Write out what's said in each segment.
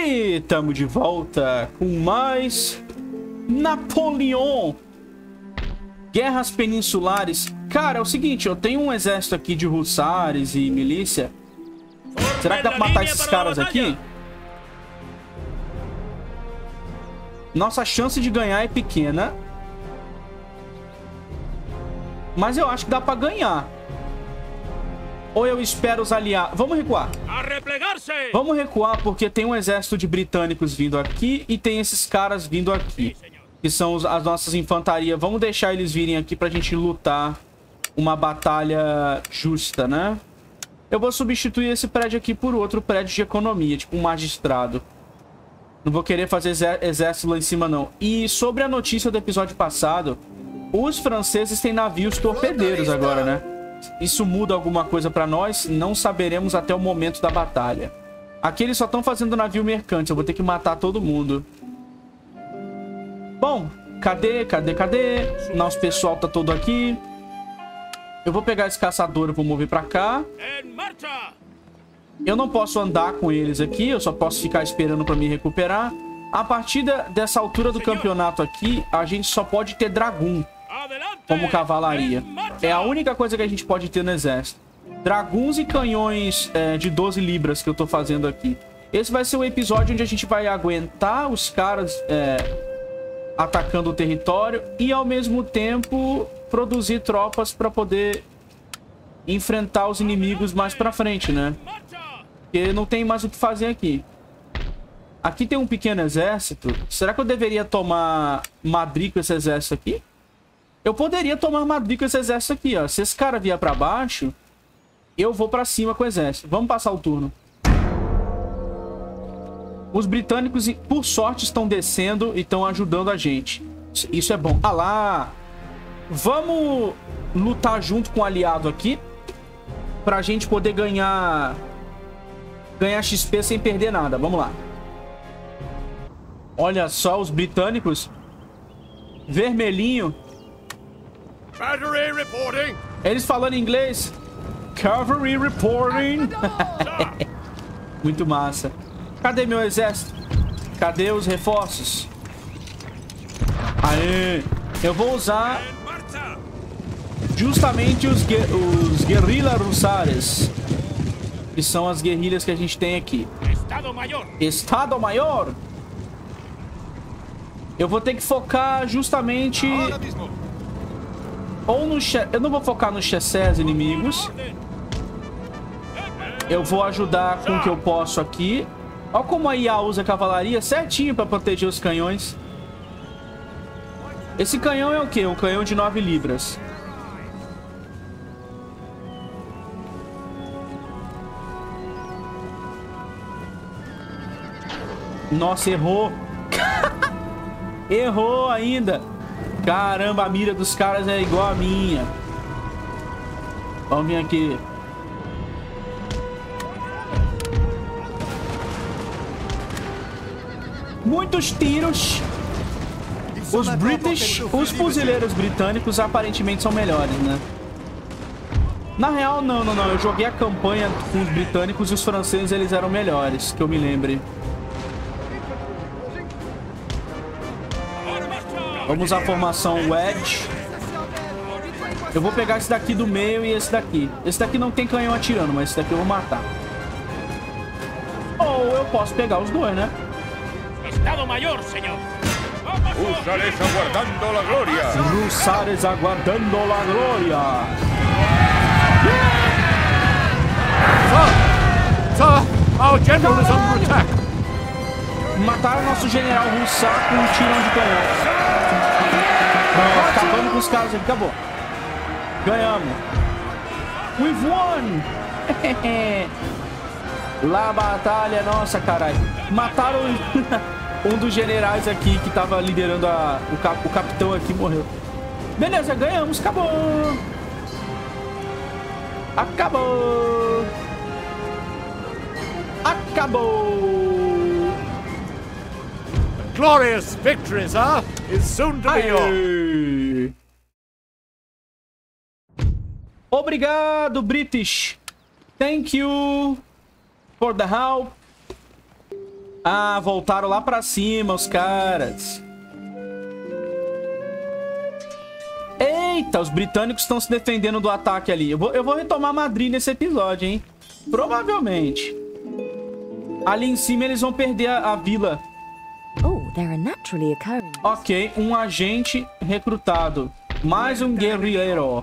E tamo de volta com mais Napoleão. Guerras Peninsulares. Cara, é o seguinte, eu tenho um exército aqui de hussares e milícia. Será que dá pra matar esses caras aqui? Nossa chance de ganhar é pequena. Mas eu acho que dá pra ganhar. Ou eu espero os aliados... Vamos recuar. Vamos recuar porque tem um exército de britânicos vindo aqui e tem esses caras vindo aqui. Que são as nossas infantarias. Vamos deixar eles virem aqui pra gente lutar uma batalha justa, né? Eu vou substituir esse prédio aqui por outro prédio de economia, tipo um magistrado. Não vou querer fazer exército lá em cima, não. E sobre a notícia do episódio passado, os franceses têm navios torpedeiros agora, né? Isso muda alguma coisa pra nós? Não saberemos até o momento da batalha. Aqui eles só estão fazendo navio mercante. Eu vou ter que matar todo mundo. Bom, cadê? Nosso pessoal tá todo aqui. Eu vou pegar esse caçador e vou mover pra cá. Eu não posso andar com eles aqui. Eu só posso ficar esperando pra me recuperar. A partir dessa altura do campeonato aqui, a gente só pode ter dragão como cavalaria. É a única coisa que a gente pode ter no exército. Dragões e canhões de 12 libras que eu tô fazendo aqui. Esse vai ser o episódio onde a gente vai aguentar os caras atacando o território e ao mesmo tempo produzir tropas para poder enfrentar os inimigos mais pra frente, né? Porque não tem mais o que fazer aqui. Aqui tem um pequeno exército. Será que eu deveria tomar Madrid com esse exército aqui? Eu poderia tomar Madrid com esse exército aqui, ó. Se esse cara vier pra baixo, eu vou pra cima com o exército. Vamos passar o turno. Os britânicos, por sorte, estão descendo e estão ajudando a gente. Isso é bom. Ah lá! Vamos lutar junto com o aliado aqui. Pra gente poder ganhar XP sem perder nada. Vamos lá. Olha só os britânicos. Vermelhinho. Eles falando inglês. Cavalry reporting. Muito massa. Cadê meu exército? Cadê os reforços? Aê! Eu vou usar justamente os guerrilha russares, que são as guerrilhas que a gente tem aqui. Estado Maior. Eu vou ter que focar justamente ou no... Eu não vou focar nos chassés inimigos. Eu vou ajudar com o que eu posso aqui. Olha como a IA usa a cavalaria certinho para proteger os canhões. Esse canhão é o quê? Um canhão de 9 libras. Nossa, errou. Errou ainda. Caramba, a mira dos caras é igual a minha. Vamos vir aqui. Muitos tiros. Os fuzileiros britânicos aparentemente são melhores, né? Na real, não. Eu joguei a campanha com os britânicos e os franceses, eles eram melhores, que eu me lembre. Vamos usar a formação Wedge. Eu vou pegar esse daqui do meio e esse daqui. Esse daqui não tem canhão atirando, mas esse daqui eu vou matar. Ou eu posso pegar os dois, né? Estado Maior, senhor. Húsares aguardando la gloria. Húsares aguardando la gloria. Sir, our general is under attack. Mataram nosso general Hussar com um tirão de canhão. Pronto, acabando com os caras aqui, acabou. Ganhamos. We've won. Lá a batalha é nossa, caralho. Mataram um dos generais aqui que tava liderando o capitão aqui, morreu. Beleza, ganhamos, acabou. Acabou. Acabou. Glorious victory, sir, is soon to be yours. Obrigado, British. Thank you for the help. Ah, voltaram lá pra cima os caras. Eita, os britânicos estão se defendendo do ataque ali. Eu vou retomar Madrid nesse episódio, hein? Provavelmente. Ali em cima eles vão perder a vila. Ok, um agente recrutado. Mais um guerrilheiro.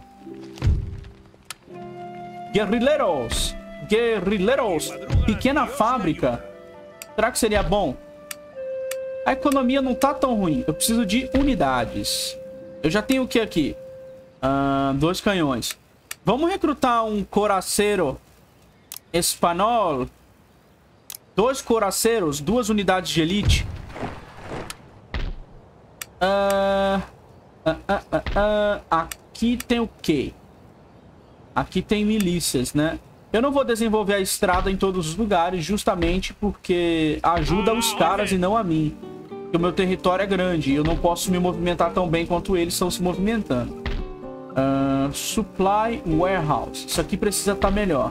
Guerrilheiros. Pequena fábrica. Será que seria bom? A economia não tá tão ruim. Eu preciso de unidades. Eu já tenho o que aqui? 2 canhões. Vamos recrutar um coraceiro espanhol. 2 coraceiros, 2 unidades de elite. Aqui tem o quê? Aqui tem milícias, né? Eu não vou desenvolver a estrada em todos os lugares, justamente porque ajuda os caras e não a mim. Porque o meu território é grande e eu não posso me movimentar tão bem quanto eles estão se movimentando. Supply Warehouse. Isso aqui precisa estar melhor.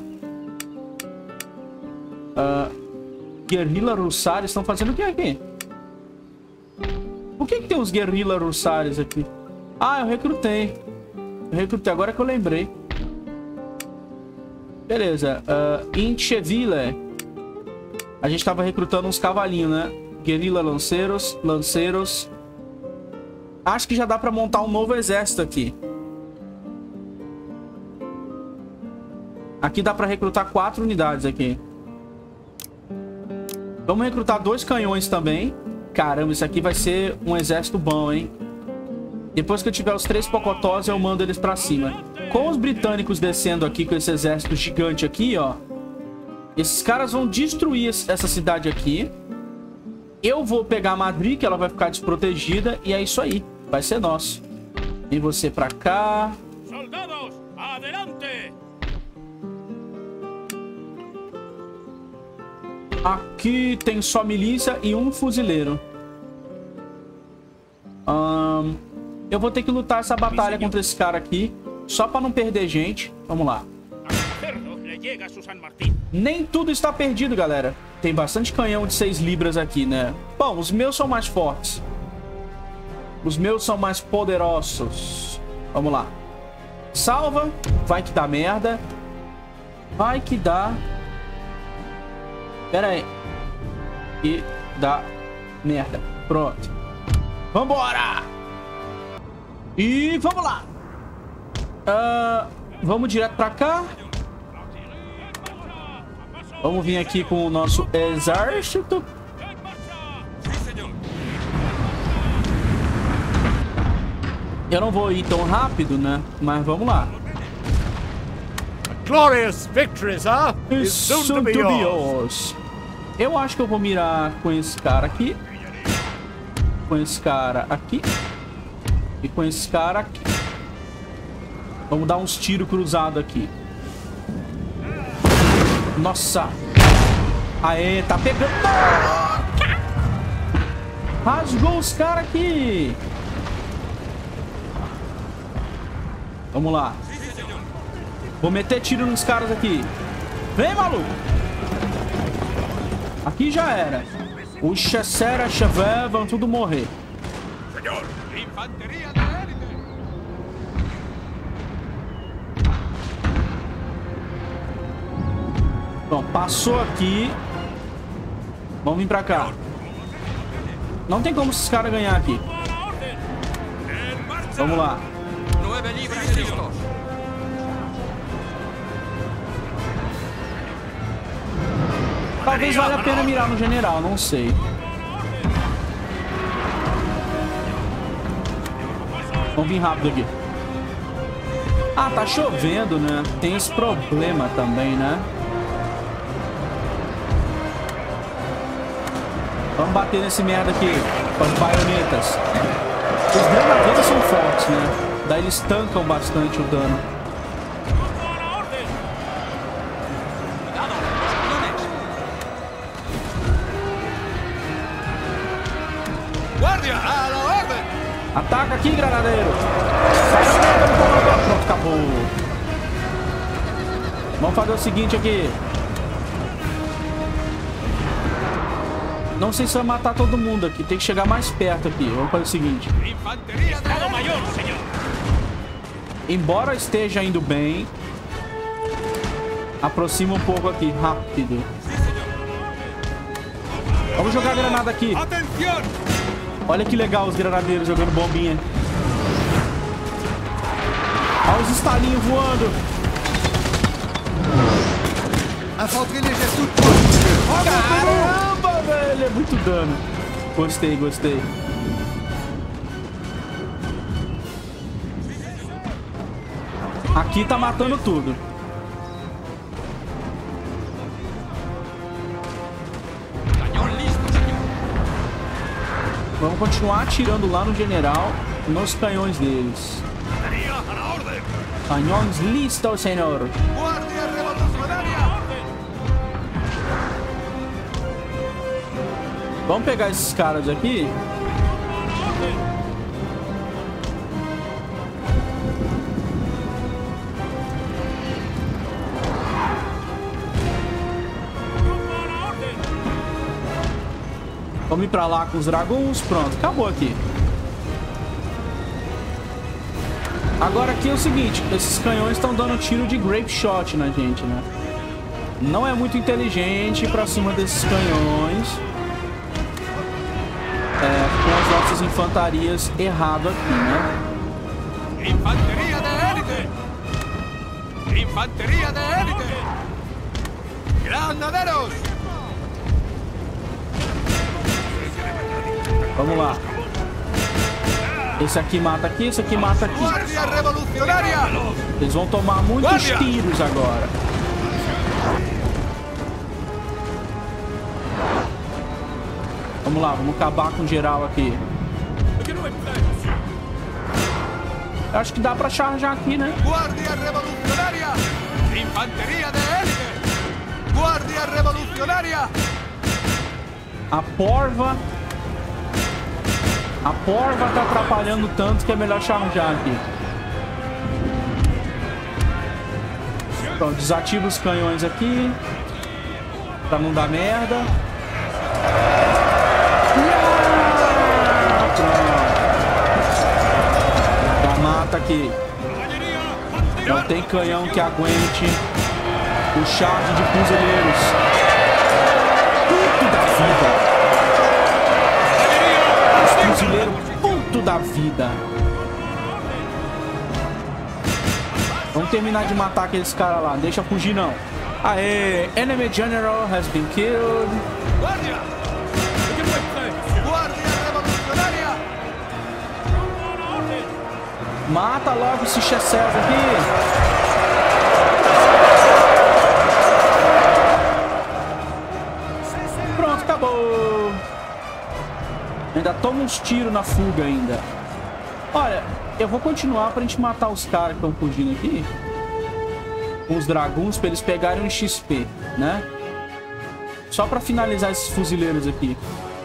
Guerrilla Russários estão fazendo o que aqui? Por que tem uns Guerrilla Russários aqui? Ah, eu recrutei. Agora que eu lembrei. Beleza. Em Cheville, a gente tava recrutando uns cavalinhos, né? Guerrilla lanceiros. Acho que já dá pra montar um novo exército aqui. Aqui dá pra recrutar 4 unidades aqui. Vamos recrutar 2 canhões também. Caramba, isso aqui vai ser um exército bom, hein? Depois que eu tiver os 3 pocotós, eu mando eles pra cima. Com os britânicos descendo aqui com esse exército gigante aqui, ó. Esses caras vão destruir essa cidade aqui. Eu vou pegar Madrid, que ela vai ficar desprotegida. E é isso aí. Vai ser nosso. E você pra cá. Soldados, adelante! Aqui tem só milícia e um fuzileiro. Eu vou ter que lutar essa batalha contra esse cara aqui. Só pra não perder gente. Vamos lá. Nem tudo está perdido, galera. Tem bastante canhão de 6 libras aqui, né? Bom, os meus são mais fortes. Os meus são mais poderosos. Vamos lá. Salva. Vai que dá merda. Vai que dá... Pera aí. E dá merda. Pronto. Vambora! E vamos lá. Vamos direto pra cá. Vamos vir aqui com o nosso exército. Eu não vou ir tão rápido, né? Mas vamos lá. Glorious victories, is soon to be yours. Eu acho que eu vou mirar com esse cara aqui. Com esse cara aqui. E com esse cara aqui. Vamos dar uns tiros cruzados aqui. Nossa. Aê, tá pegando. Rasgou os caras aqui. Vamos lá. Vou meter tiro nos caras aqui. Vem, maluco. Aqui já era. O Chessera, Chevé vão tudo morrer. Bom, passou aqui. Vamos vir pra cá. Não tem como esses caras ganhar aqui. Vamos lá. Talvez valha a pena mirar no general, não sei. Vamos vir rápido aqui. Ah, tá chovendo, né? Tem esse problema também, né? Vamos bater nesse merda aqui com as baionetas. Os granadeiros são fortes, né? Daí eles tancam bastante o dano. Ataca aqui, granadeiro. Pronto, acabou. Vamos fazer o seguinte aqui. Não sei se vai matar todo mundo aqui. Tem que chegar mais perto aqui. Vamos fazer o seguinte. Embora esteja indo bem, aproxima um pouco aqui. Rápido. Vamos jogar a granada aqui. Olha que legal os granadeiros jogando bombinha. Olha os estalinhos voando. Caramba, velho. É muito dano. Gostei, gostei. Aqui tá matando tudo. Vamos continuar atirando lá no general, nos canhões deles. Canhões listos, senhor. Vamos pegar esses caras aqui. Vamos ir pra lá com os dragões. Pronto, acabou aqui. Agora aqui é o seguinte. Esses canhões estão dando tiro de grape shot na gente, né? Não é muito inteligente ir pra cima desses canhões. Com as nossas infantarias errado aqui, né? Infanteria de élite! Infanteria de élite! Granadeiros! Vamos lá. Esse aqui mata aqui, esse aqui mata aqui. Eles vão tomar muitos tiros agora. Vamos lá, vamos acabar com geral aqui. Eu acho que dá pra charjar aqui, né? Guardia revolucionária! Infanteria de élite! Guardia revolucionária! A porva tá atrapalhando tanto que é melhor charjar aqui. Então, desativa os canhões aqui. Pra não dar merda. Já mata aqui. Não tem canhão que aguente o charge de fuzileiros. Puto da vida. Fuzileiro puto da vida. Vamos terminar de matar aqueles caras lá. Deixa fugir não. Aê, enemy general has been killed. Guardia! Guardia revolucionária! Mata logo esse Chessels aqui. Pronto, acabou. Ainda toma uns tiros na fuga ainda. Olha, eu vou continuar pra gente matar os caras que estão fugindo aqui. Com os dragões pra eles pegarem um XP, né? Só pra finalizar esses fuzileiros aqui.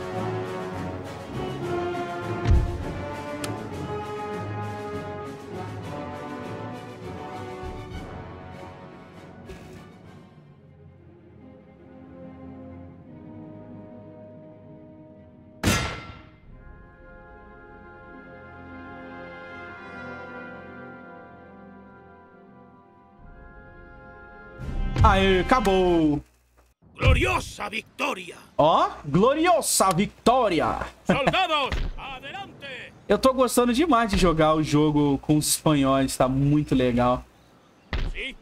Aê, acabou. Gloriosa vitória! Ó, gloriosa vitória. Soldados, adelante! Eu tô gostando demais de jogar o jogo com os espanhóis, tá muito legal. Sim.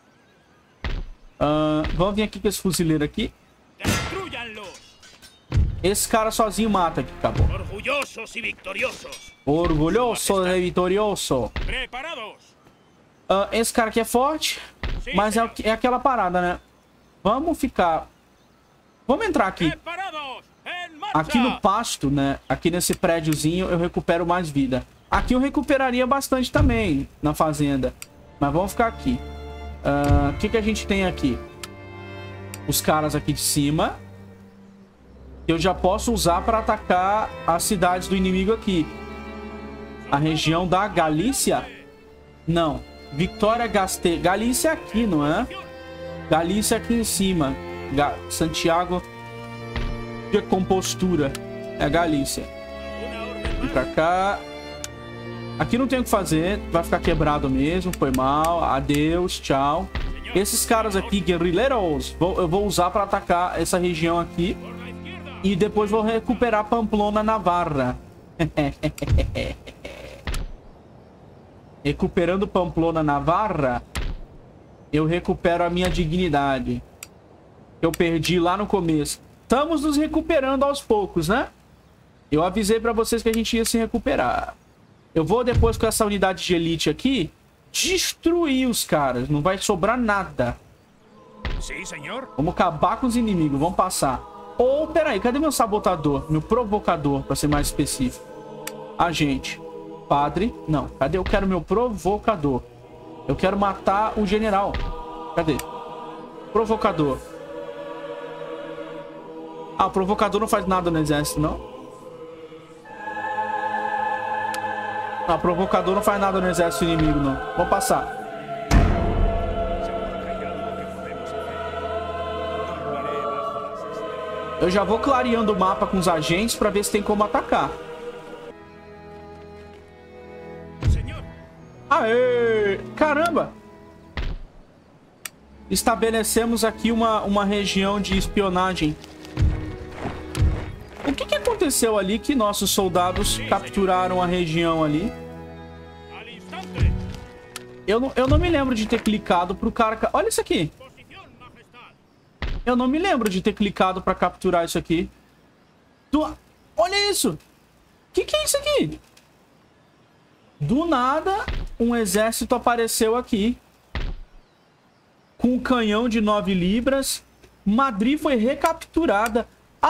Vamos vir aqui com esse fuzileiro aqui. Destruyanlos! Esse cara sozinho mata aqui, acabou. Orgullosos e victoriosos! Orgulhoso e vitorioso. Preparados! Esse cara aqui é forte, Sim, mas é aquela parada, né? Vamos ficar... Vamos entrar aqui. Preparados! En marcha! Aqui no pasto, né? Aqui nesse prédiozinho eu recupero mais vida. Aqui eu recuperaria bastante também, na fazenda. Mas vamos ficar aqui. O que a gente tem aqui? Os caras aqui de cima. Eu já posso usar para atacar as cidades do inimigo aqui. A região da Galícia? Não. Vitória Gastei. Galícia aqui, não é? Galícia aqui em cima. Santiago. de compostura. É a Galícia. Vem pra cá. Aqui não tem o que fazer. Vai ficar quebrado mesmo. Foi mal. Adeus. Tchau. Esses caras aqui, guerrilheiros, eu vou usar pra atacar essa região aqui. E depois vou recuperar Pamplona Navarra. Recuperando Pamplona Navarra, eu recupero a minha dignidade. Eu perdi lá no começo. Estamos nos recuperando aos poucos, né? Eu avisei pra vocês que a gente ia se recuperar. Eu vou depois com essa unidade de elite aqui destruir os caras. Não vai sobrar nada. Sim, senhor. Vamos acabar com os inimigos. Vamos passar. Ou, peraí, cadê meu sabotador? Meu provocador, pra ser mais específico. Agente. Padre. Não, cadê? Eu quero meu provocador. Eu quero matar o general. Cadê? Provocador. Ah, o provocador não faz nada no exército, não? Ah, o provocador não faz nada no exército inimigo, não. Vou passar. Eu já vou clareando o mapa com os agentes pra ver se tem como atacar. Aê! Caramba! Estabelecemos aqui uma região de espionagem. O que aconteceu ali que nossos soldados capturaram a região ali? Eu não me lembro de ter clicado pro cara... Olha isso aqui! Eu não me lembro de ter clicado pra capturar isso aqui. Olha isso! O que é isso aqui? Do nada, um exército apareceu aqui. Com um canhão de 9 libras. Madrid foi recapturada.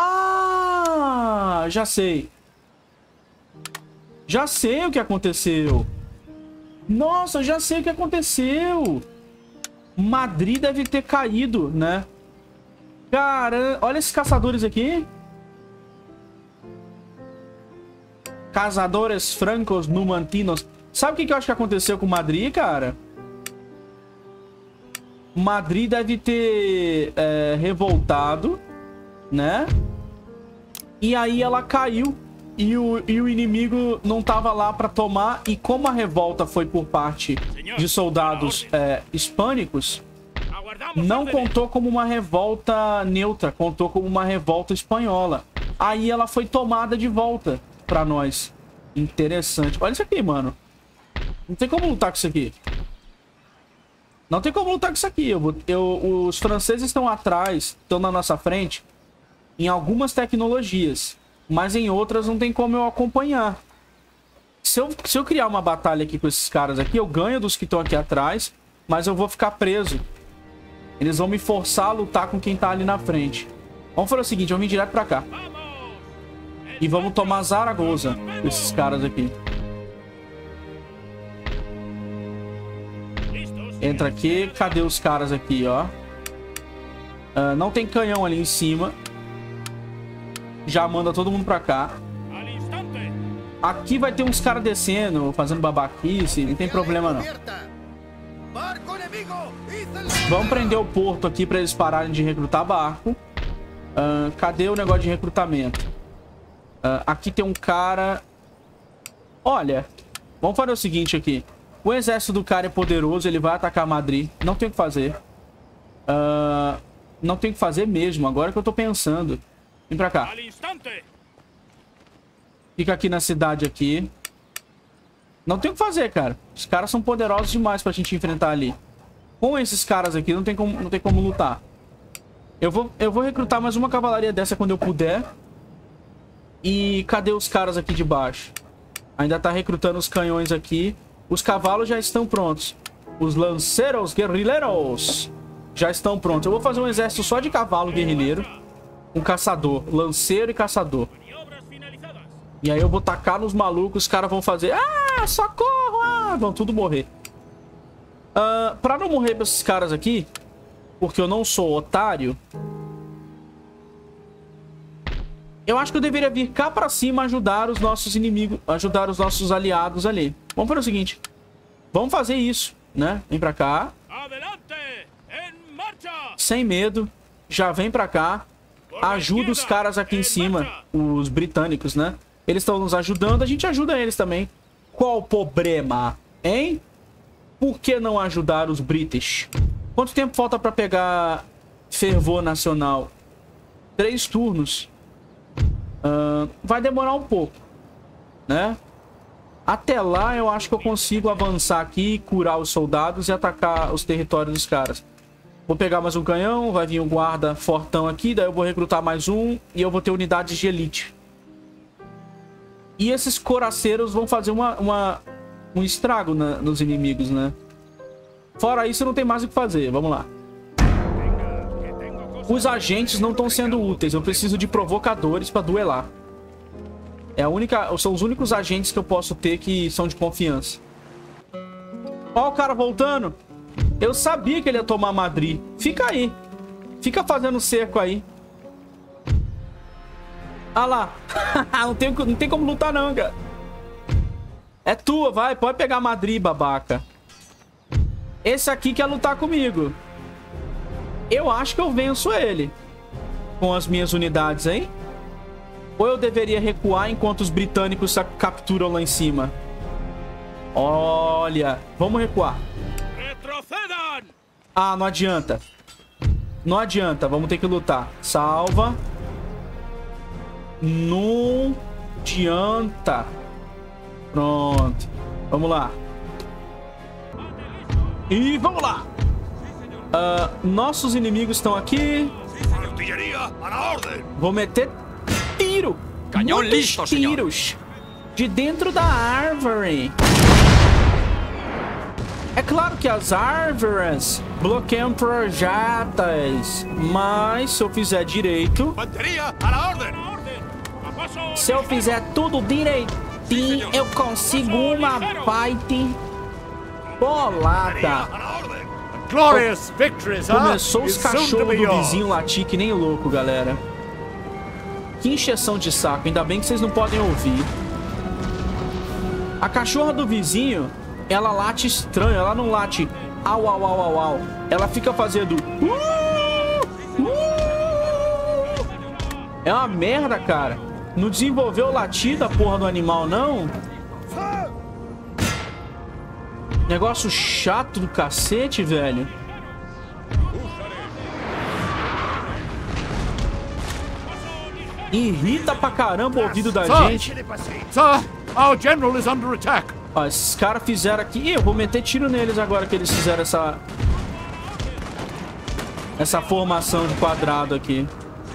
Ah! Já sei. Já sei o que aconteceu. Nossa, já sei o que aconteceu. Madrid deve ter caído, né? Caramba, olha esses caçadores aqui. Caçadores francos numantinos. Sabe o que eu acho que aconteceu com Madrid, cara? Madrid deve ter revoltado, né? E aí ela caiu. E o inimigo não tava lá pra tomar. E como a revolta foi por parte de soldados hispânicos, não contou como uma revolta neutra. Contou como uma revolta espanhola. Aí ela foi tomada de volta pra nós. Interessante. Olha isso aqui, mano. Não tem como lutar com isso aqui. Não tem como lutar com isso aqui. Os franceses estão atrás, estão na nossa frente em algumas tecnologias. Mas em outras não tem como eu acompanhar. Se eu criar uma batalha aqui com esses caras aqui, eu ganho dos que estão aqui atrás, mas eu vou ficar preso. Eles vão me forçar a lutar com quem tá ali na frente. Vamos fazer o seguinte, vamos vir direto pra cá. E vamos tomar Zaragoza com esses caras aqui. Entra aqui. Cadê os caras aqui, ó? Não tem canhão ali em cima. Já manda todo mundo pra cá. Aqui vai ter uns caras descendo, fazendo babaquice. Não tem problema, não. Vamos prender o porto aqui pra eles pararem de recrutar barco. Cadê o negócio de recrutamento? Aqui tem um cara... Olha, vamos fazer o seguinte aqui. O exército do cara é poderoso, ele vai atacar Madrid. Não tem o que fazer. Não tem o que fazer mesmo, agora que eu tô pensando. Vem pra cá. Fica aqui na cidade aqui. Não tem o que fazer, cara. Os caras são poderosos demais pra gente enfrentar ali. Com esses caras aqui não tem como lutar. Eu vou recrutar mais uma cavalaria dessa quando eu puder. E cadê os caras aqui de baixo? Ainda tá recrutando os canhões aqui. Os cavalos já estão prontos. Os lanceiros guerrilheiros já estão prontos. Eu vou fazer um exército só de cavalo guerrilheiro. Um caçador. Lanceiro e caçador. E aí eu vou tacar nos malucos. Os caras vão fazer... Ah, socorro! Ah, vão tudo morrer. Pra não morrer pra esses caras aqui, porque eu não sou otário, eu acho que eu deveria vir cá pra cima ajudar os nossos inimigos, ajudar os nossos aliados ali. Vamos fazer o seguinte. Vamos fazer isso, né? Vem pra cá. Sem medo. Já vem pra cá. ajuda os caras aqui em cima, os britânicos, né? Eles estão nos ajudando, a gente ajuda eles também. Qual o problema, hein? Por que não ajudar os British? Quanto tempo falta pra pegar fervor nacional? 3 turnos. Vai demorar um pouco, né? Até lá eu acho que eu consigo avançar aqui, curar os soldados e atacar os territórios dos caras. Vou pegar mais um canhão, vai vir um guarda fortão aqui, daí eu vou recrutar mais um e eu vou ter unidades de elite. E esses coraceiros vão fazer um estrago nos inimigos, né? Fora isso, não tem mais o que fazer. Vamos lá. Os agentes não estão sendo úteis. Eu preciso de provocadores para duelar. São os únicos agentes que eu posso ter que são de confiança. Ó o cara voltando. Eu sabia que ele ia tomar Madrid. Fica aí. Fica fazendo cerco aí. Ah lá. não tem como lutar não, cara. É tua, vai. Pode pegar Madrid, babaca. Esse aqui quer lutar comigo. Eu acho que eu venço ele. Com as minhas unidades, hein? Ou eu deveria recuar enquanto os britânicos capturam lá em cima? Olha. Vamos recuar. Ah, não adianta. Não adianta. Vamos ter que lutar. Salva. Não adianta. Pronto. Vamos lá. E vamos lá. Nossos inimigos estão aqui. Vou meter tiro. Muitos tiros. De dentro da árvore. É claro que as árvores bloqueiam projéteis. Mas se eu fizer direito... Se eu fizer tudo direitinho, eu consigo uma fight bolada. Começou os cachorros do vizinho latir que nem louco, galera. Que encheção de saco. Ainda bem que vocês não podem ouvir. A cachorra do vizinho, ela late estranho. Ela não late au, au, au, au, au. Ela fica fazendo... É uma merda, cara. Não desenvolveu o latido a porra do animal, não? Negócio chato do cacete, velho. Irrita pra caramba o ouvido da gente. Sir, our general is under attack. Ó, esses caras fizeram aqui... Ih, eu vou meter tiro neles agora que eles fizeram essa formação de quadrado aqui.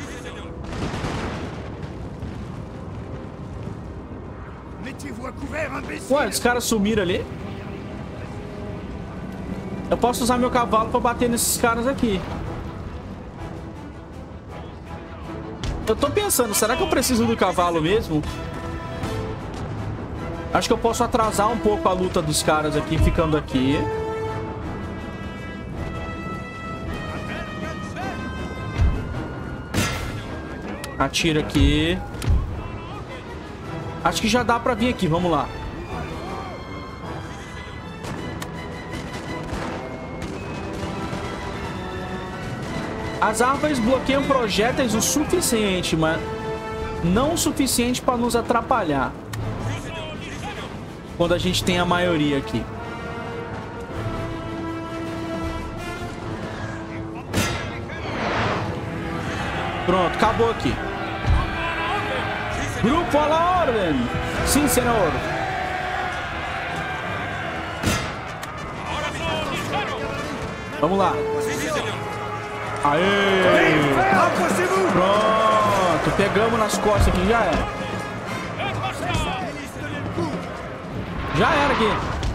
Ué, os caras sumiram ali. Eu posso usar meu cavalo pra bater nesses caras aqui. Eu tô pensando, será que eu preciso do cavalo mesmo? Acho que eu posso atrasar um pouco a luta dos caras aqui, ficando aqui. Atira aqui. Acho que já dá pra vir aqui, vamos lá. As árvores bloqueiam projéteis o suficiente, mas não o suficiente para nos atrapalhar. Quando a gente tem a maioria aqui. Pronto, acabou aqui. Grupo à la ordem. Sim, senhor. Vamos lá. Aê! Pronto, pegamos nas costas aqui, já era. Já era aqui.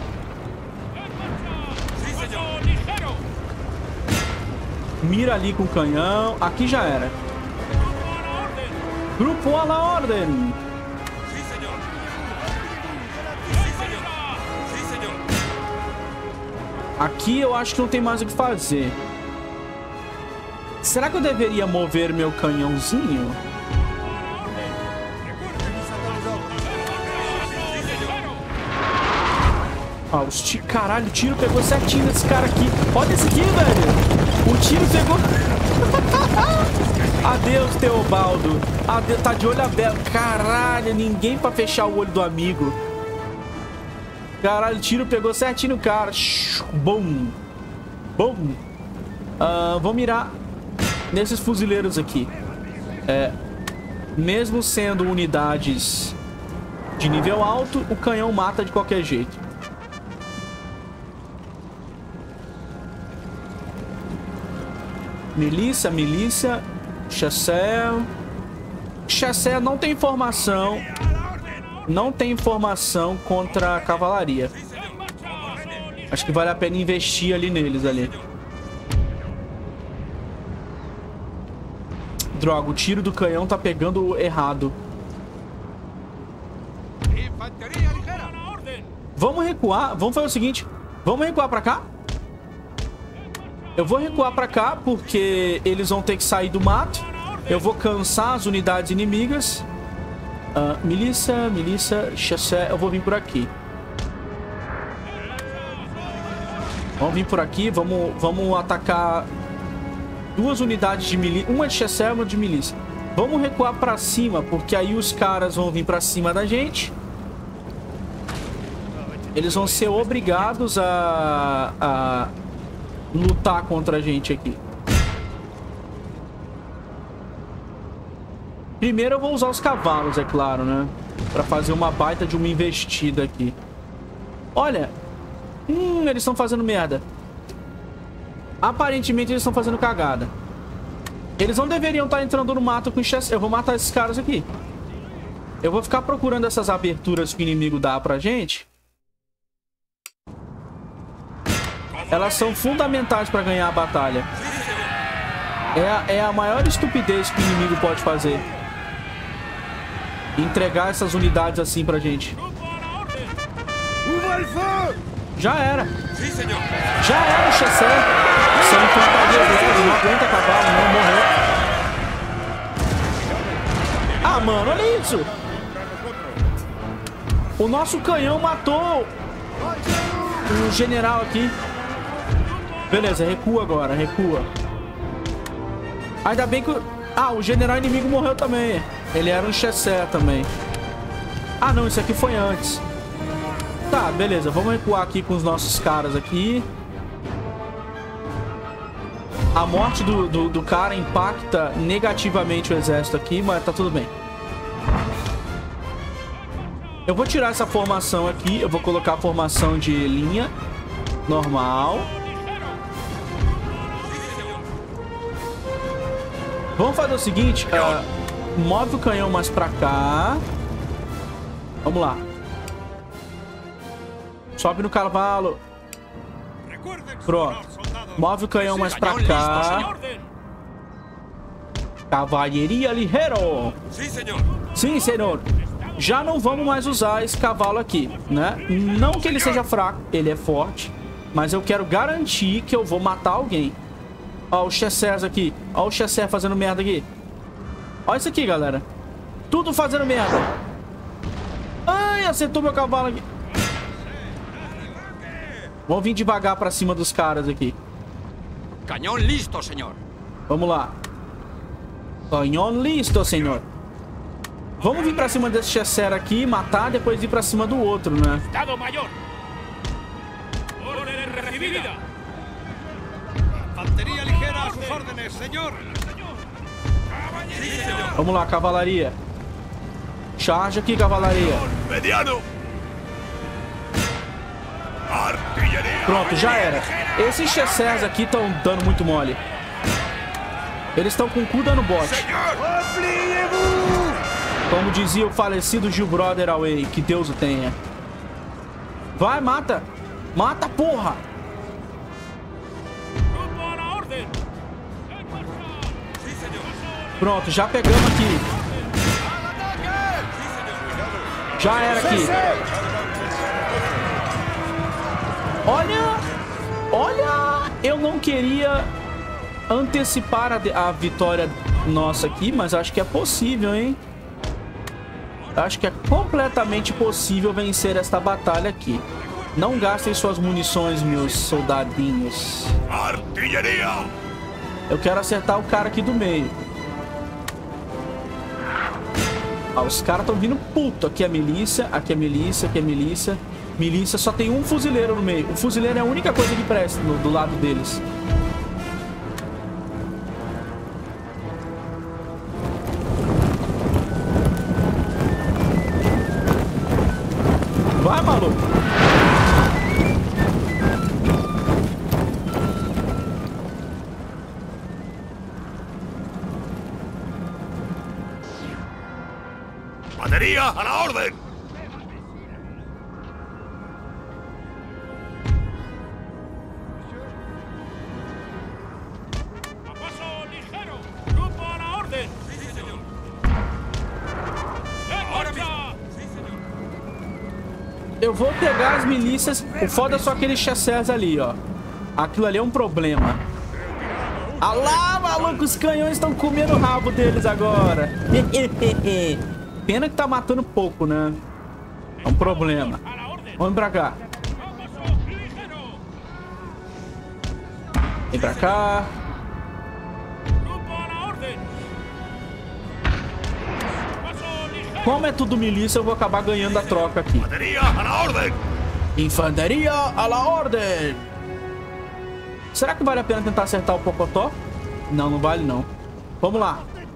Mira ali com o canhão. Aqui já era. Grupo à la ordem. Aqui eu acho que não tem mais o que fazer. Será que eu deveria mover meu canhãozinho? Ah, caralho, o tiro pegou certinho nesse cara aqui. Olha esse aqui, velho. O tiro pegou... Adeus, Teobaldo. Adeus, tá de olho aberto. Caralho, ninguém pra fechar o olho do amigo. Caralho, o tiro pegou certinho no cara. Bom. Bom. Vou mirar nesses fuzileiros aqui. Mesmo sendo unidades de nível alto, o canhão mata de qualquer jeito. Milícia. Chassé não tem informação. Não tem informação contra a cavalaria. Acho que vale a pena investir ali neles ali. Droga, o tiro do canhão tá pegando errado. Vamos recuar. Vamos fazer o seguinte. Vamos recuar pra cá? Eu vou recuar pra cá porque eles vão ter que sair do mato. Eu vou cansar as unidades inimigas. Milícia, chassé. Eu vou vir por aqui. Vamos vir por aqui. Vamos atacar duas unidades de milícia. Uma de chassé e uma de milícia. Vamos recuar pra cima, porque aí os caras vão vir pra cima da gente. Eles vão ser obrigados a lutar contra a gente aqui. Primeiro eu vou usar os cavalos, é claro, né? Pra fazer uma baita de uma investida aqui. Olha. Eles estão fazendo merda. Aparentemente eles estão fazendo cagada. Eles não deveriam estar entrando no mato com chassé. Eu vou matar esses caras aqui. Eu vou ficar procurando essas aberturas que o inimigo dá pra gente. Elas são fundamentais pra ganhar a batalha. É a maior estupidez que o inimigo pode fazer. Entregar essas unidades assim pra gente. Já era. Já era o chassé. São infantarias leves, não aguenta cavalo, não morreu. Ah, mano, olha isso. O nosso canhão matou o general aqui. Beleza, recua agora, recua. Ainda bem que... o general inimigo morreu também. Ele era um chassé também. Ah, não, isso aqui foi antes. Tá, beleza, vamos recuar aqui com os nossos caras aqui. A morte do cara impacta negativamente o exército aqui, mas tá tudo bem. Eu vou tirar essa formação aqui. Eu vou colocar a formação de linha normal. Vamos fazer o seguinte. Move o canhão mais pra cá. Vamos lá. Sobe no cavalo. Pronto. Move o canhão mais pra cá. Cavalheria ligeiro. Sim, senhor. Já não vamos mais usar esse cavalo aqui, né? Não que ele seja fraco, ele é forte. Mas eu quero garantir que eu vou matar alguém. Ó, o chassés aqui. Ó, o chassé fazendo merda aqui. Ó isso aqui, galera. Tudo fazendo merda. Ai, acertou meu cavalo aqui. Vamos vir devagar pra cima dos caras aqui. Canhão listo, senhor. Vamos lá. Canhão listo, senhor. Vamos vir pra cima desse chassé aqui, matar, depois ir pra cima do outro, né? Estado Maior. Orden recibida. Infanteria ligeira a sus órdenes, senhor. Vamos lá, cavalaria. Charge aqui, cavalaria. Mediano. Pronto, já era. Esses chassés aqui estão dando muito mole. Eles estão com o cu dando bote. Como dizia o falecido Gil Brother Away, que Deus o tenha. Vai, mata. Mata, porra. Pronto, já pegamos aqui. Já era aqui. Olha, eu não queria antecipar a vitória nossa aqui, mas acho que é possível, hein? Acho que é completamente possível vencer esta batalha aqui. Não gastem suas munições, meus soldadinhos. Artilharia! Eu quero acertar o cara aqui do meio. Ó, os caras estão vindo puto. Aqui é a milícia, aqui é a milícia, aqui é a milícia. Milícia só tem um fuzileiro no meio. O fuzileiro é a única coisa que presta do lado deles. Vai, maluco. Batería, a la orden. A paso ligero. Grupo a la orden. Sí, señor. Ahora mismo. Sí, señor. Eu vou pegar as milícias. O foda é só aqueles chassés ali, ó. Aquilo ali é um problema. Ah lá, maluco, os canhões estão comendo o rabo deles agora. Pena que tá matando pouco, né? É um problema. Vamos pra cá. Vem pra cá. Como é tudo milícia, eu vou acabar ganhando a troca aqui. Batería, a la orden. Infantaria a la ordem. Será que vale a pena tentar acertar o Pocotó? Não, não vale não. Vamos lá.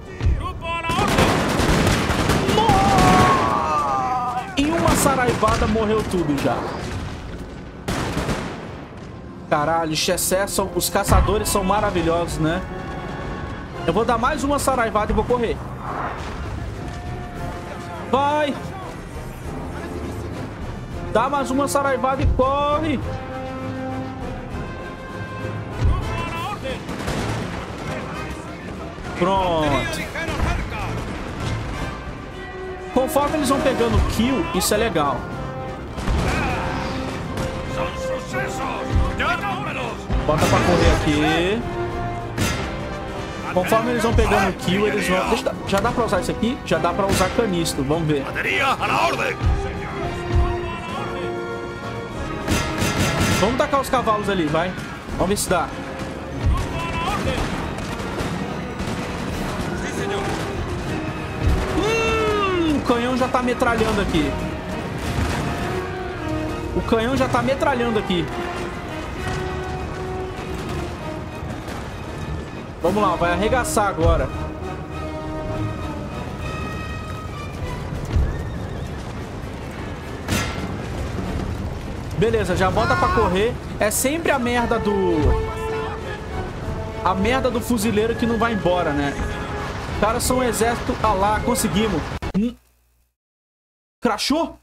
Em uma saraivada morreu tudo já. Caralho, Chessé, os caçadores são maravilhosos, né? Eu vou dar mais uma saraivada e vou correr. Vai! Dá mais uma saraivada e corre! Pronto. Conforme eles vão pegando kill, isso é legal. Bota pra correr aqui. Conforme eles vão pegando kill, eles vão... Já dá pra usar isso aqui? Já dá pra usar canisto. Vamos ver. Vamos tacar os cavalos ali, vai. Vamos ver se dá. O canhão já tá metralhando aqui. O canhão já tá metralhando aqui. Vamos lá, vai arregaçar agora. Beleza, já bota pra correr. É sempre a merda do... A merda do fuzileiro que não vai embora, né? Os caras são um exército... Ah lá, conseguimos. Crashou?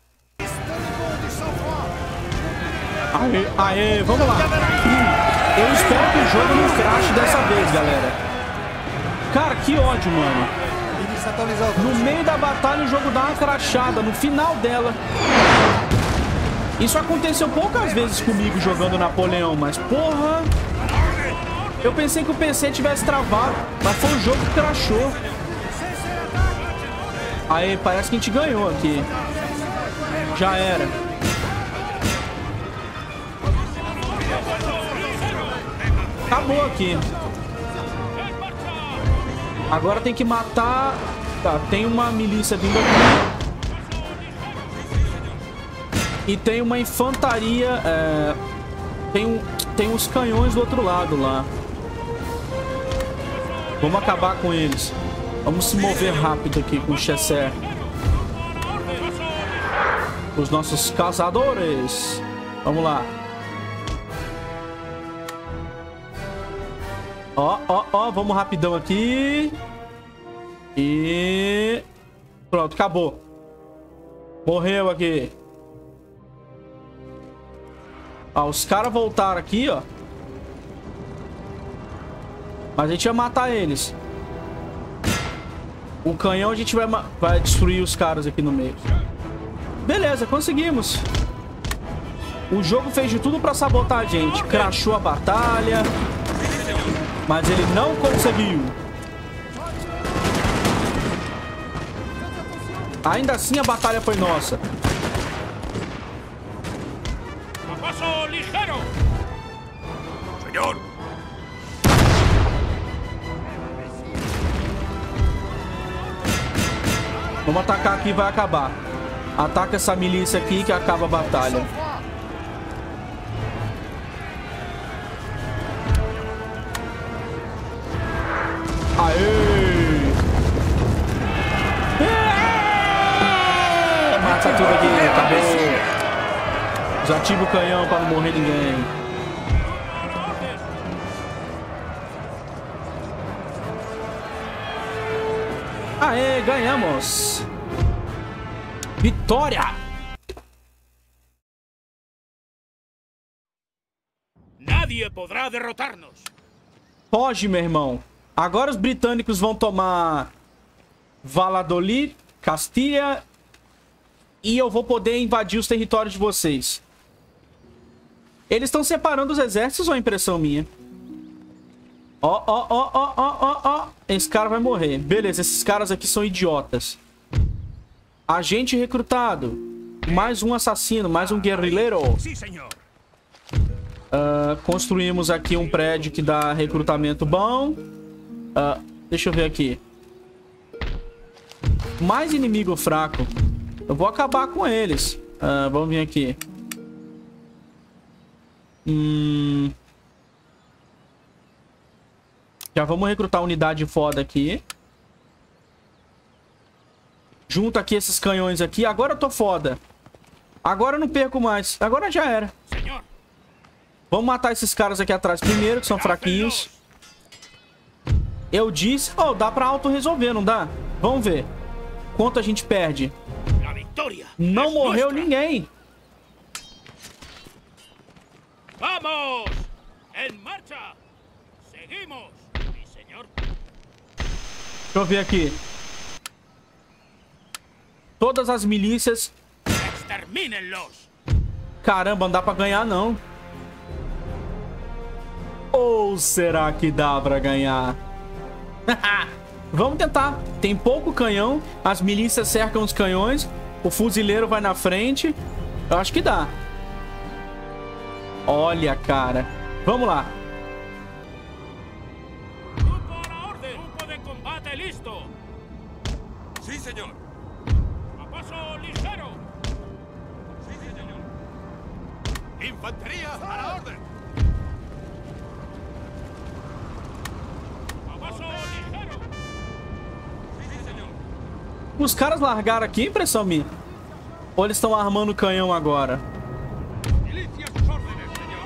Aê, aê, vamos lá. Eu espero que o jogo não crache dessa vez, galera. Cara, que ódio, mano. No meio da batalha o jogo dá uma crashada. No final dela. Isso aconteceu poucas vezes comigo jogando Napoleão, mas porra... Eu pensei que o PC tivesse travado, mas foi o jogo que crashou. Aí, parece que a gente ganhou aqui. Já era. Acabou aqui. Agora tem que matar... Tá, tem uma milícia vindo aqui. E tem uma infantaria... Tem uns canhões do outro lado lá. Vamos acabar com eles. Vamos se mover rápido aqui com o Chessé. Os nossos caçadores. Vamos lá. Ó, ó, ó. Vamos rapidão aqui. E... Pronto, acabou. Morreu aqui. Ó, os caras voltaram aqui, ó. Mas a gente vai matar eles. O canhão a gente vai destruir os caras aqui no meio. Beleza, conseguimos. O jogo fez de tudo pra sabotar a gente. Crashou a batalha. Mas ele não conseguiu. Ainda assim a batalha foi nossa. Paso ligero. Señor. Vamos atacar aqui e vai acabar. Ataca essa milícia aqui que acaba a batalha. Aê! Mata tudo aqui, acabou. Desativa o canhão para não morrer ninguém. Aê, ganhamos! Vitória! Nadie podrá derrotarnos. Foge, meu irmão. Agora os britânicos vão tomar Valladolid, Castilha, e eu vou poder invadir os territórios de vocês. Eles estão separando os exércitos ou é impressão minha? Ó. Esse cara vai morrer. Beleza, esses caras aqui são idiotas. Agente recrutado. Mais um assassino, mais um guerrilheiro. Sí, senhor. Construímos aqui um prédio que dá recrutamento bom. Deixa eu ver aqui. Mais inimigo fraco. Eu vou acabar com eles. Vamos vir aqui. Já vamos recrutar unidade foda aqui. Junta aqui esses canhões aqui. Agora eu tô foda. Agora eu não perco mais. Agora já era. Senhor. Vamos matar esses caras aqui atrás primeiro, que são fraquinhos. Eu disse... Oh, dá pra auto-resolver, não dá? Vamos ver. Quanto a gente perde? Não morreu ninguém. Vamos! En marcha! Seguimos! Sí, senhor. Deixa eu ver aqui. Todas as milícias... Exterminem-los! Caramba, não dá pra ganhar, não. Ou será que dá pra ganhar? Vamos tentar. Tem pouco canhão. As milícias cercam os canhões. O fuzileiro vai na frente. Eu acho que dá. Olha, cara. Vamos lá. Grupo a la orden. Grupo de combate listo. Sí, señor. A paso ligero. Sí, sí, señor. Infantería a la orden. A paso ligero. Sí, sí, señor. Os caras largaram aqui, impressão minha. Ou eles estão armando o canhão agora? Milicia sus órdenes, señor.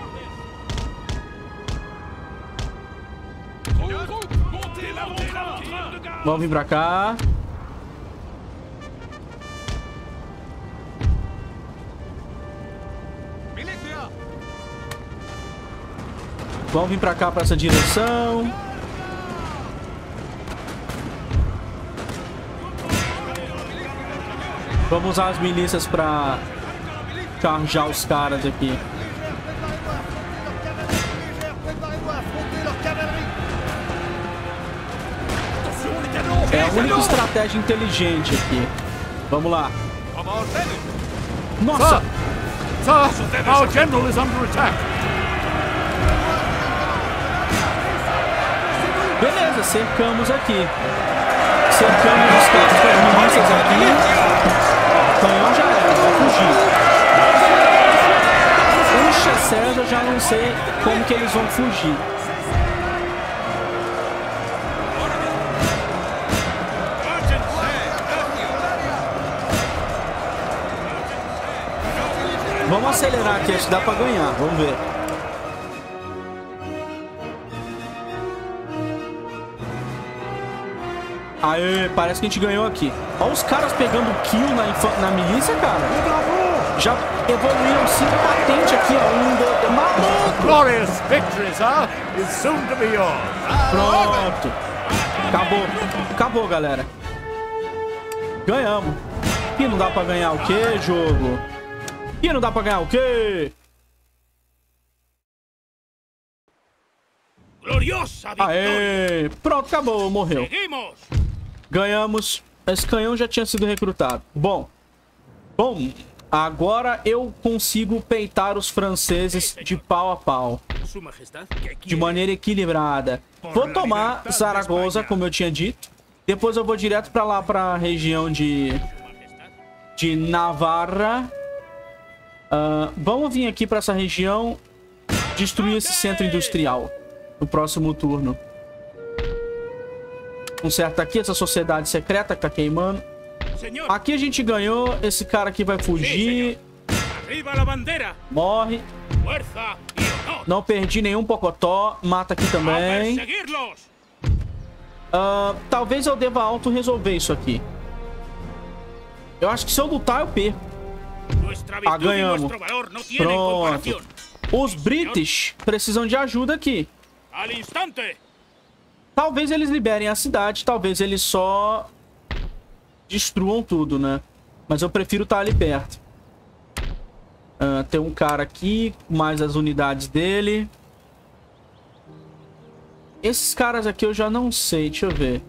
Vamos vir pra cá. Milicia. Vamos vir pra cá, pra essa direção. Vamos usar as milícias pra charjar os caras aqui. É a única estratégia inteligente aqui. Vamos lá. Nossa! Sir, our general is under attack. Beleza, cercamos aqui. Cercamos os caras com as milícias aqui. O canhão já era, vai fugir. O Chessés eu já não sei como que eles vão fugir. Vamos acelerar aqui, acho que dá pra ganhar. Vamos ver. Aê, parece que a gente ganhou aqui. Olha os caras pegando kill na milícia, cara. Já evoluíram 5 patentes aqui, ó. Maluco! Glorious victory, sir, is soon to be yours. Pronto. Acabou. Acabou, galera. Ganhamos. E não dá pra ganhar o quê, jogo? E não dá pra ganhar o quê? Gloriosa vitória. Aê! Pronto, acabou, morreu. Seguimos. Ganhamos. Esse canhão já tinha sido recrutado. Bom, agora eu consigo peitar os franceses de pau a pau. Su majestad, ¿qué De quiere? maneira equilibrada. Vou tomar Zaragoza, como eu tinha dito. Depois eu vou direto pra lá, pra região de Navarra. Vamos vir aqui pra essa região, destruir esse centro industrial no próximo turno. Conserta aqui essa sociedade secreta que tá queimando. Aqui a gente ganhou. Esse cara aqui vai fugir. Morre. Não perdi nenhum pocotó. Mata aqui também. Talvez eu deva auto-resolver isso aqui. Eu acho que se eu lutar, eu perco. Ganhamos. Pronto. Os British precisam de ajuda aqui. Talvez eles liberem a cidade. Talvez eles só destruam tudo, né? Mas eu prefiro estar ali perto. Tem um cara aqui, mais as unidades dele. Esses caras aqui eu já não sei, deixa eu ver.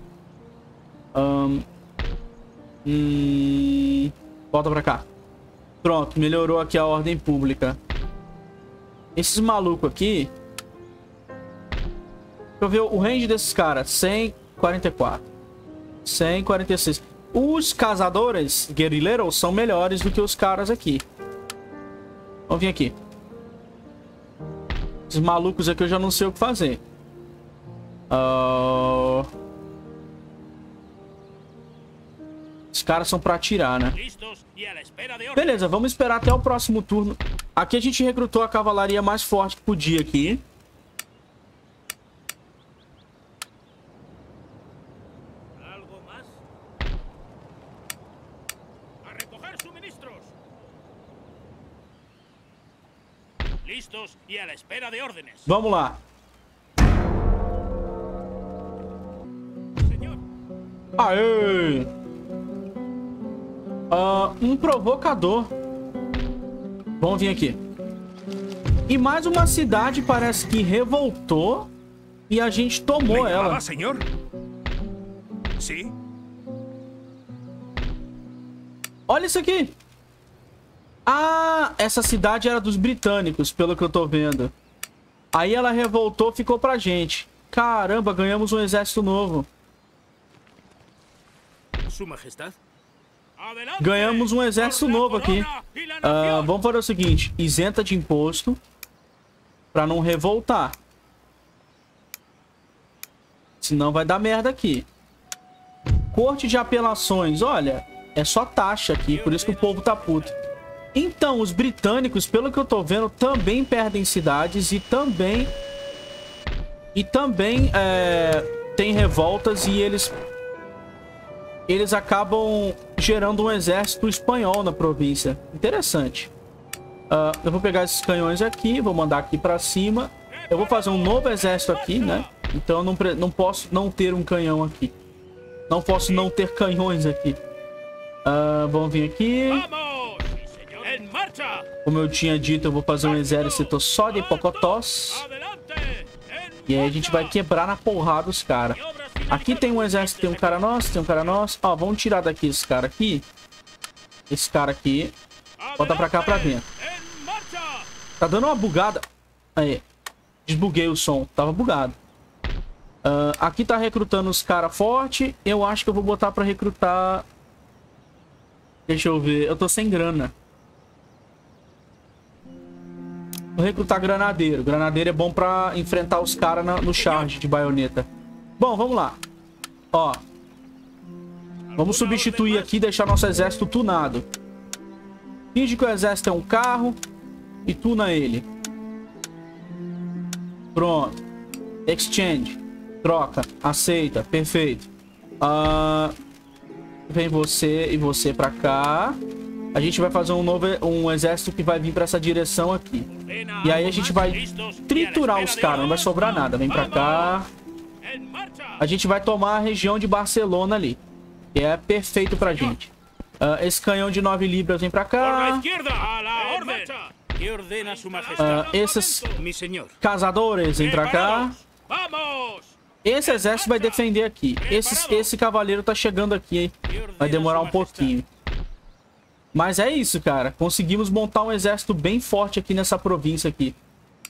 Volta pra cá. Pronto, melhorou aqui a ordem pública. Esses malucos aqui... Deixa eu ver o range desses caras. 144. 146. Os caçadores guerrilheiros são melhores do que os caras aqui. Vamos vir aqui. Esses malucos aqui eu já não sei o que fazer. Os caras são pra atirar, né? Beleza, vamos esperar até o próximo turno. Aqui a gente recrutou a cavalaria mais forte que podia aqui. Vamos lá. Aê! Um provocador. Vamos vir aqui. E mais uma cidade parece que revoltou e a gente tomou ela. Senhor? Sim. Olha isso aqui. Ah, essa cidade era dos britânicos, pelo que eu tô vendo. Aí ela revoltou, ficou pra gente. Caramba, ganhamos um exército novo. Sua Majestade? Ganhamos um exército novo aqui. Vamos fazer o seguinte. Isenta de imposto. Pra não revoltar. Senão vai dar merda aqui. Corte de apelações. Olha, é só taxa aqui. Por isso que o povo tá puto. Então, os britânicos, pelo que eu tô vendo, também perdem cidades e também tem revoltas e eles acabam gerando um exército espanhol na província. Interessante. Eu vou pegar esses canhões aqui, vou mandar aqui pra cima. Eu vou fazer um novo exército aqui, né? Então eu não posso não ter um canhão aqui. Não posso não ter canhões aqui. Vamos vir aqui. Como eu tinha dito, eu vou fazer um exército só de pocotós. E aí a gente vai quebrar na porrada os caras. Aqui tem um exército, tem um cara nosso, tem um cara nosso. Ó, vamos tirar daqui esse cara aqui. Esse cara aqui. Bota pra cá pra dentro. Tá dando uma bugada. Aí. Desbuguei o som. Tava bugado. Aqui tá recrutando os caras fortes. Eu acho que eu vou botar pra recrutar... Deixa eu ver. Eu tô sem grana. Vou recrutar granadeiro. Granadeiro é bom pra enfrentar os caras no charge de baioneta. Bom, vamos lá. Ó. Vamos substituir aqui e deixar nosso exército tunado. Finge que o exército é um carro e tuna ele. Pronto. Exchange. Troca. Aceita. Perfeito. Vem você e você pra cá. A gente vai fazer um exército que vai vir pra essa direção aqui. E aí a gente vai triturar os caras. Não vai sobrar nada. Vem pra cá. A gente vai tomar a região de Barcelona ali. Que é perfeito pra gente. Esse canhão de 9 libras vem pra cá. Esses caçadores vem pra cá. Esse exército vai defender aqui. Esse cavaleiro tá chegando aqui, hein? Vai demorar um pouquinho. Mas é isso, cara. Conseguimos montar um exército bem forte aqui nessa província aqui.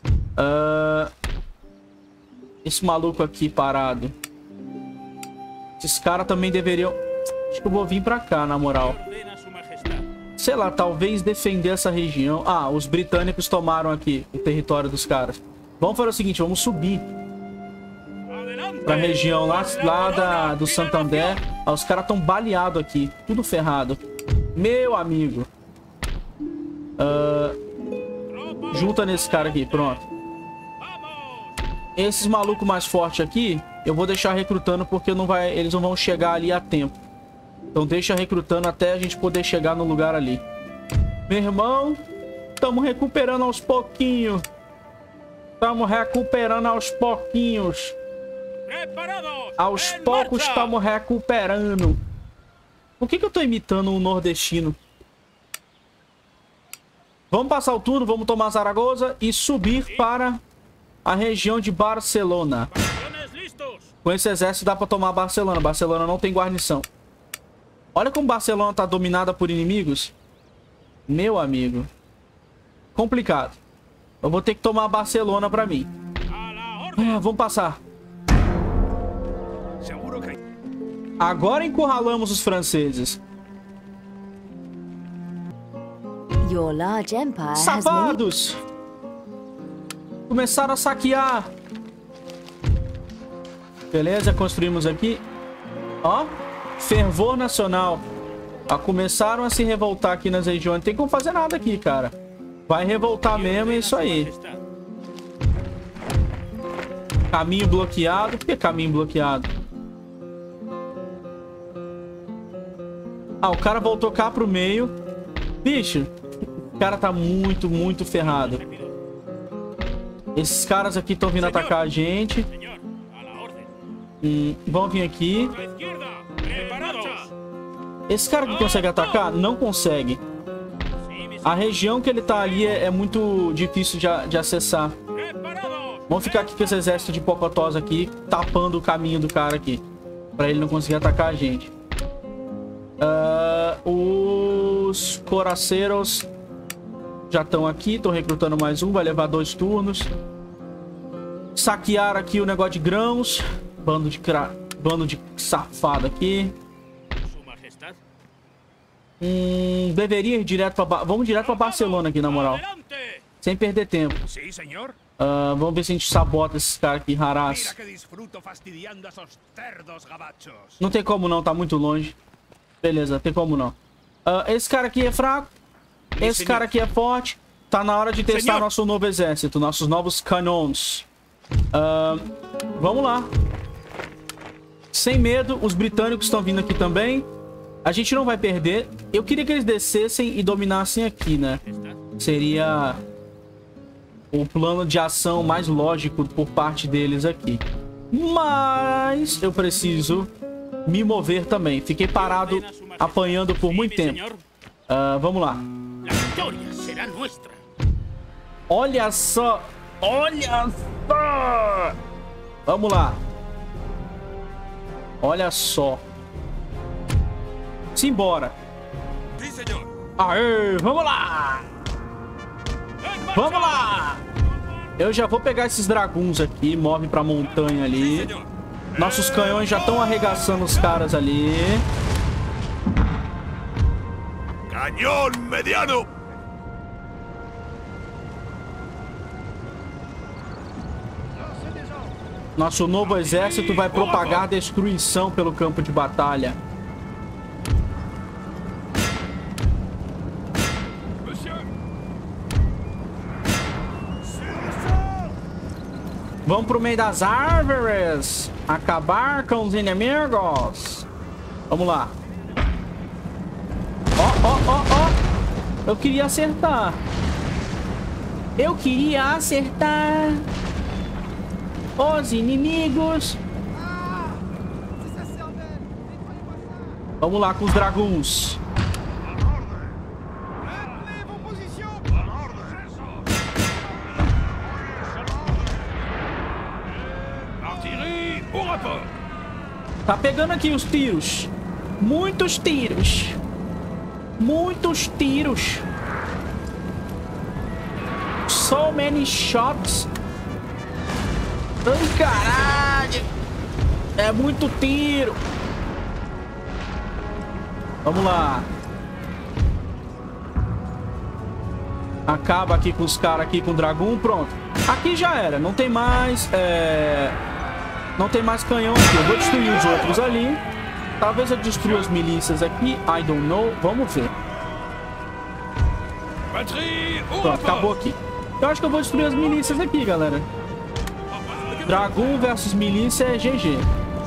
Esse maluco aqui parado. Esses caras também deveriam... Acho que eu vou vir pra cá, na moral. Sei lá, talvez defender essa região. Ah, os britânicos tomaram aqui o território dos caras. Vamos fazer o seguinte, vamos subir pra região lá do Santander. Ah, os caras estão baleados aqui. Tudo ferrado. Meu amigo. Junta nesse cara aqui, pronto. Esses malucos mais fortes aqui, eu vou deixar recrutando porque eles não vão chegar ali a tempo. Então deixa recrutando até a gente poder chegar no lugar ali. Meu irmão, estamos recuperando aos pouquinhos. Estamos recuperando aos pouquinhos. Aos poucos estamos recuperando. Por que eu tô imitando um nordestino? Vamos passar o turno, vamos tomar Zaragoza e subir para a região de Barcelona. Com esse exército dá para tomar Barcelona. Barcelona não tem guarnição. Olha como Barcelona tá dominada por inimigos. Meu amigo. Complicado. Eu vou ter que tomar Barcelona para mim. Vamos passar. Agora encurralamos os franceses. Your large empire Safados! Começaram a saquear. Beleza, construímos aqui. Ó, fervor nacional. Começaram a se revoltar aqui nas regiões. Não tem como fazer nada aqui, cara. Vai revoltar mesmo, é isso aí. Caminho bloqueado. Por que caminho bloqueado? Ah, o cara voltou cá pro meio. Bicho, o cara tá muito, muito ferrado. Esses caras aqui estão vindo atacar a gente. Vão vir aqui. Esse cara que consegue atacar? Não consegue. A região que ele tá ali é muito difícil de acessar. Vamos ficar aqui com esse exército de pocotós aqui, tapando o caminho do cara aqui. Pra ele não conseguir atacar a gente. Os coraceiros já estão aqui. Estão recrutando mais um. Vai levar 2 turnos. Saquearam aqui o negócio de grãos. Bando de safado aqui. Deveria ir direto pra... Vamos direto pra Barcelona aqui, na moral. Sem perder tempo. Vamos ver se a gente sabota esses caras aqui, Haras. Não tem como não, tá muito longe. Beleza, tem como não. Esse cara aqui é fraco. Esse cara aqui é forte. Tá na hora de testar nosso novo exército. Nossos novos canons. Vamos lá. Sem medo, os britânicos estão vindo aqui também. A gente não vai perder. Eu queria que eles descessem e dominassem aqui, né? Seria o plano de ação mais lógico por parte deles aqui. Mas eu preciso me mover também. Fiquei parado apanhando por muito tempo. Vamos lá. Olha só. Olha só. Vamos lá. Olha só. Simbora. Aê, vamos lá. Vamos lá. Eu já vou pegar esses draguns aqui. Move pra montanha ali. Nossos canhões já estão arregaçando os caras ali. Canhão mediano. Nosso novo exército vai propagar destruição pelo campo de batalha. Vamos pro meio das árvores. Acabar com os inimigos. Vamos lá. Ó. Eu queria acertar. Os inimigos. Vamos lá com os draguns. Tá pegando aqui os tiros. Muitos tiros. Muitos tiros. So many shots. Ai, caralho. É muito tiro. Vamos lá. Acaba aqui com os caras aqui com o Dragoon. Pronto. Aqui já era. Não tem mais... Não tem mais canhão aqui. Eu vou destruir os outros ali. Talvez eu destrua as milícias aqui. I don't know. Vamos ver. Pronto, acabou aqui. Eu acho que eu vou destruir as milícias aqui, galera. Dragoon versus milícia é GG.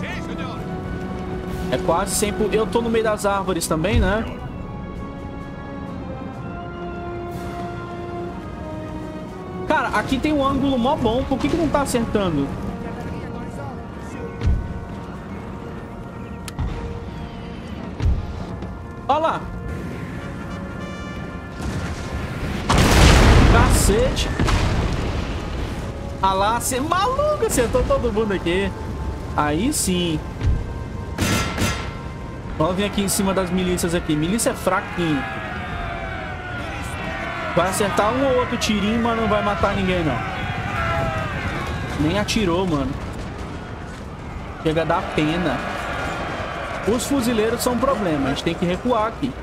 É quase sempre... Eu tô no meio das árvores também, né? Cara, aqui tem um ângulo mó bom. Por que não tá acertando? Olha lá. Cacete. Ah lá, você é maluco. Acertou todo mundo aqui. Aí sim. Vamos vir aqui em cima das milícias aqui. Milícia é fraquinho. Vai acertar um ou outro tirinho, mas não vai matar ninguém, não. Nem atirou, mano. Chega a dar pena. Os fuzileiros são um problema. A gente tem que recuar aqui.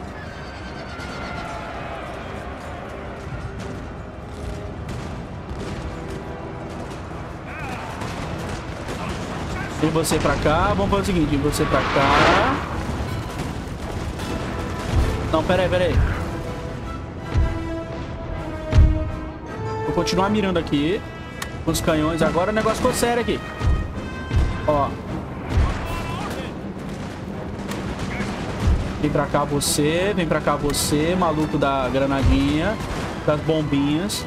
Vem você pra cá. Vamos fazer o seguinte. Vem você pra cá. Não, pera aí. Vou continuar mirando aqui. Com os canhões. Agora o negócio ficou sério aqui. Ó. Vem pra cá você. Vem pra cá você. Maluco da granadinha. Das bombinhas.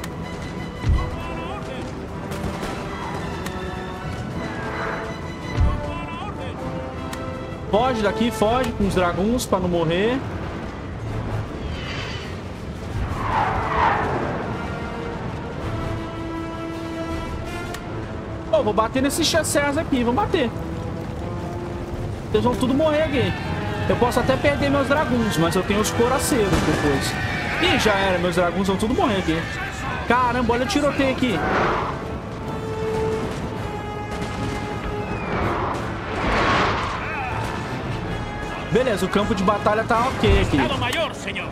Foge daqui, foge com os draguns pra não morrer. Oh, vou bater nesses chassés aqui, vou bater. Vocês vão tudo morrer aqui. Eu posso até perder meus draguns, mas eu tenho os coraceiros depois. Ih, já era, meus draguns vão tudo morrer aqui. Caramba, olha o tiroteio aqui. Beleza, o campo de batalha tá ok aqui. Estado Maior, senhor.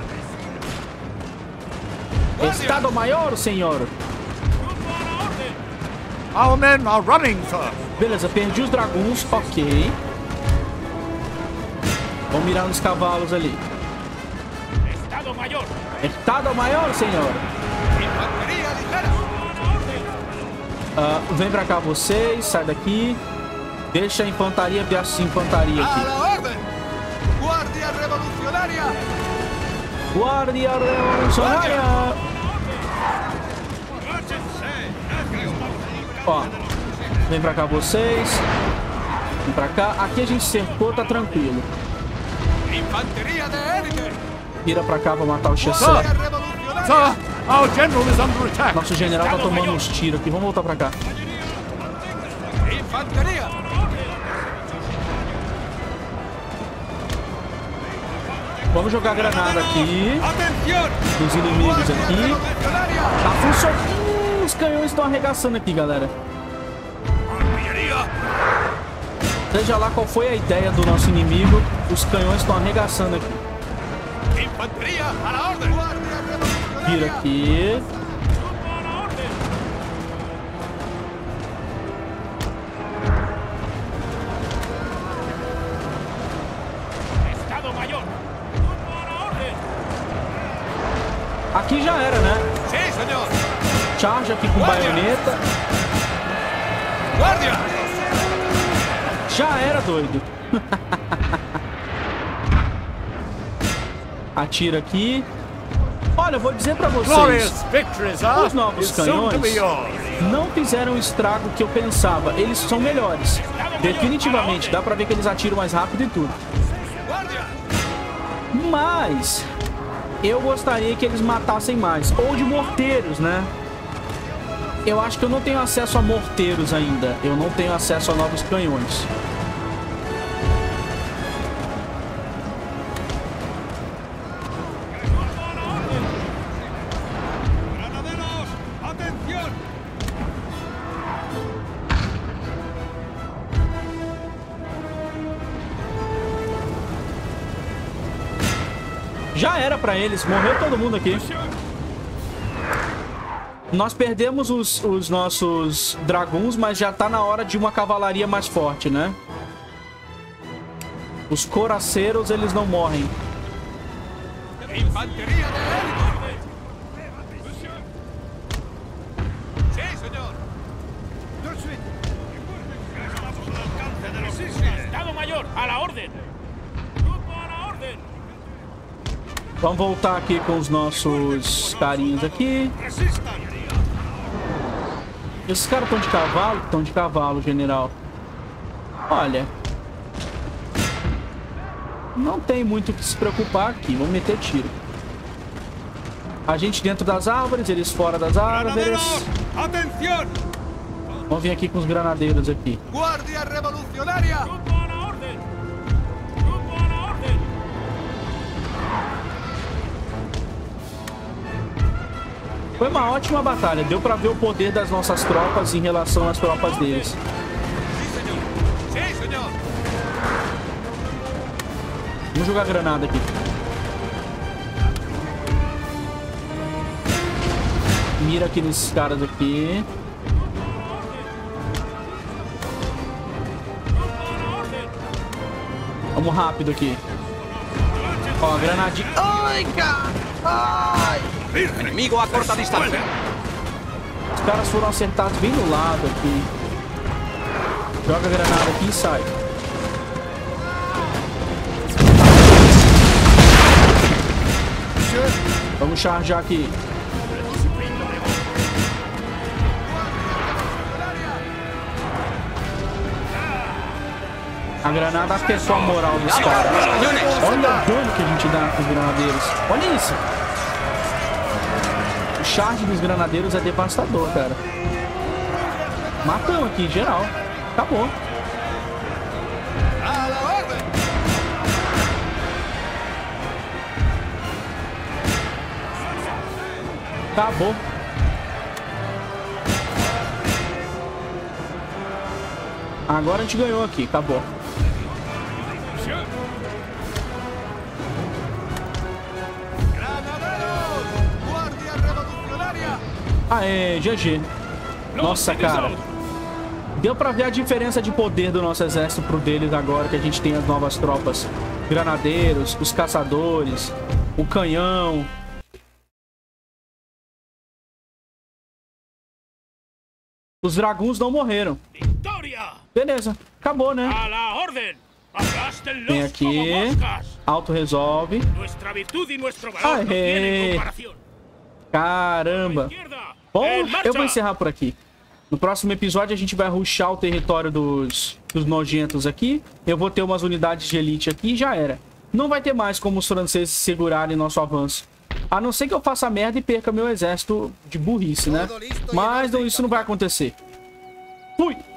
Estado Maior, senhor. Our men are running, sir. Beleza, perdi os draguns, ok. Vamos mirar nos cavalos ali. Estado Maior. Estado Maior, senhor. Vem pra cá vocês, sai daqui. Deixa a infantaria versus infantaria aqui. Guardia Revolucionária. Guardia Revolucionária. Ó, vem pra cá vocês. Vem pra cá. Aqui a gente cercou, tá tranquilo. Infanteria de élite. Vira pra cá pra matar o chassé. Sir, our general is under attack. Nosso general tá tomando uns tiros aqui. Vamos voltar pra cá. Infanteria. Vamos jogar granada aqui. Os inimigos aqui. Tá funcionando. Os canhões estão arregaçando aqui, galera. Seja lá qual foi a ideia do nosso inimigo, os canhões estão arregaçando aqui. Vira aqui. Aqui já era, né? Charge aqui com baioneta. Guardia! Já era, doido. Atira aqui. Olha, eu vou dizer pra vocês. Os novos canhões não fizeram o estrago que eu pensava. Eles são melhores. Definitivamente. Dá pra ver que eles atiram mais rápido e tudo. Mas eu gostaria que eles matassem mais. Ou de morteiros, né? Eu acho que eu não tenho acesso a morteiros ainda. Eu não tenho acesso a novos canhões. era pra eles. Morreu todo mundo aqui. Nós perdemos os nossos dragões, mas já tá na hora de uma cavalaria mais forte, né? Os coraceiros, eles não morrem. Infantería de élite. Sí, señor. Estado Mayor, a la orden. Grupo a la orden. Vamos voltar aqui com os nossos carinhos aqui. Esses caras estão de cavalo? Estão de cavalo, general. Olha. Não tem muito o que se preocupar aqui. Vamos meter tiro. A gente dentro das árvores, eles fora das árvores. Atención. Vamos vir aqui com os granadeiros aqui. Guardia revolucionaria. Grupo a la orden. Grupo a la orden. Foi uma ótima batalha. Deu pra ver o poder das nossas tropas em relação às tropas deles. Sí, señor. Sí, señor. Vamos jogar granada aqui. Mira aqui nesses caras aqui. Vamos rápido aqui. Ó, granadinha. Ai, cara! Ai! Inimigo a corta distancia. Os caras foram acertados bem no lado aqui. Joga a granada aqui e sai. Vamos charjar aqui. A granada afetou a moral dos caras. Olha o dano que a gente dá com os granadeiros. Olha isso. O charge dos granadeiros é devastador, cara. Matamos aqui, geral. Acabou. Acabou. Agora a gente ganhou aqui, acabou. Aê, GG. Nossa, cara. Deu pra ver a diferença de poder do nosso exército pro deles agora que a gente tem as novas tropas. Granadeiros, os caçadores, o canhão. Os dragões não morreram. Beleza, acabou, né? Vem aqui. Auto resolve. Aê. Caramba. Bom, eu vou encerrar por aqui. No próximo episódio a gente vai rushar o território dos nojentos aqui. Eu vou ter umas unidades de elite aqui e já era. Não vai ter mais como os franceses segurarem nosso avanço. A não ser que eu faça merda e perca meu exército de burrice, né? Mas isso não vai acontecer. Fui!